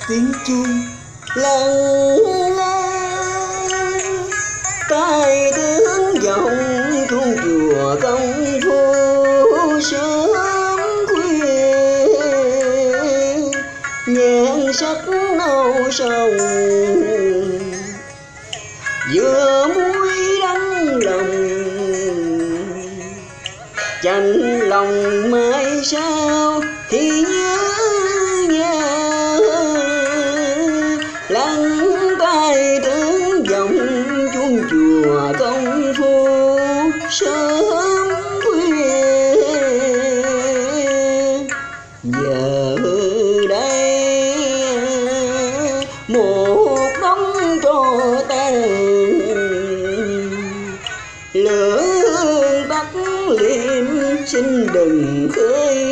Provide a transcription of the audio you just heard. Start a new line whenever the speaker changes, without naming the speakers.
tiếng chuông lặng lẽ, tai tiếng vọng chuông chùa công phu sớm khuya, nhan sắc nâu sầu vừa muối đắng lòng, chạnh lòng mai sao khi nhớ nhà, lắng tai tiếng vọng chuông chùa công phu sớm khuya. Giờ đây một đống tro tan, lửa hương tắt liệm xin đừng khơi